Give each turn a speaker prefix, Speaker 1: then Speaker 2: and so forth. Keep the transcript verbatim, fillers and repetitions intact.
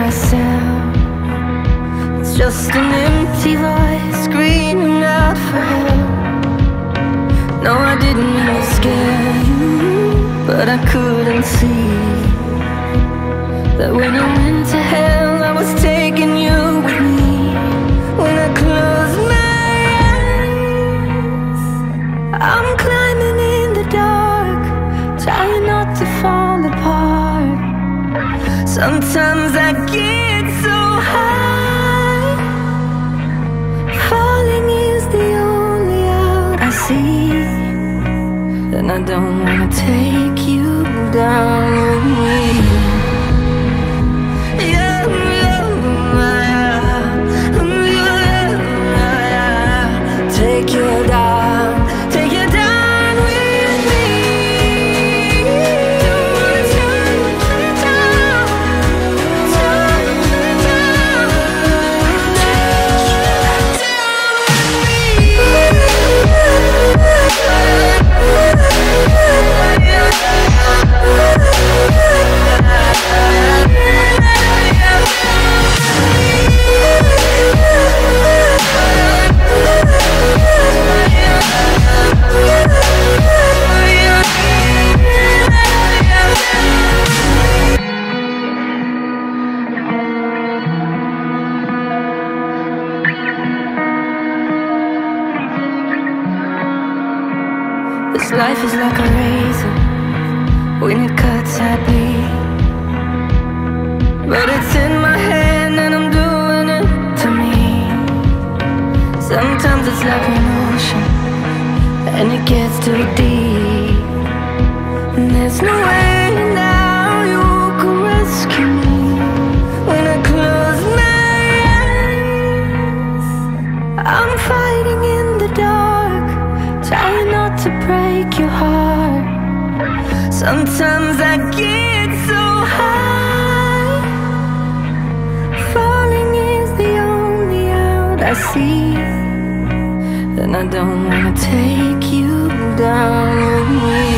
Speaker 1: myself. It's just an empty voice screaming out for help. No, I didn't mean to scare you, but I couldn't see that when you went to hell, I was taking you with me. When I close my eyes, I'm climbing in the dark, trying not to fall apart. Sometimes I get so high, falling is the only out I see. And I don't wanna take you down with me. Yeah, yeah, yeah, yeah. Take you down, take you down with me. This life is like a razor, when it cuts I bleed. But it's in my hand and I'm doing it to me. Sometimes it's like an ocean, and it gets too deep, and there's no way now you can rescue me. When I close my eyes, I'm fighting in the dark, trying not to break your heart. Sometimes I get so high, falling is the only out I see. And I don't wanna take you down with me.